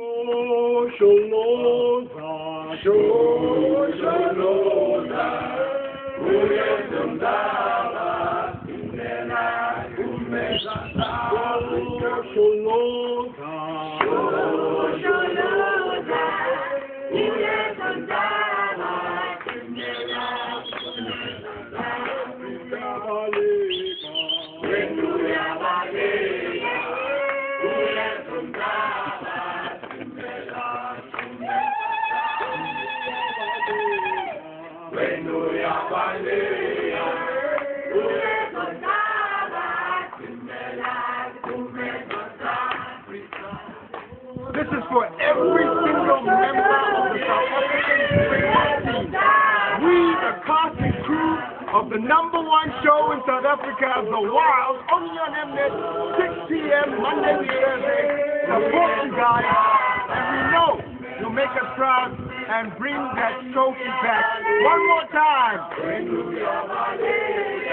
Shosholoza, Shosholoza, uyezundaba, kumela, kumezasa, Shosholoza, Shosholoza, uyezundaba, kumela, kumezasa, uyabaleka, wenu uyabaleka, uyezundaba, kumela, wenu uyabaleka, uyezundaba, kumela, kumezasa. This is for every single member of the South African football team. We, the cast and crew of the #1 show in South Africa, The Wild, only on Mnet, 6 p.m. Monday to Thursday. Support you guys, and we know you'll make us proud and bring that trophy back. One more time.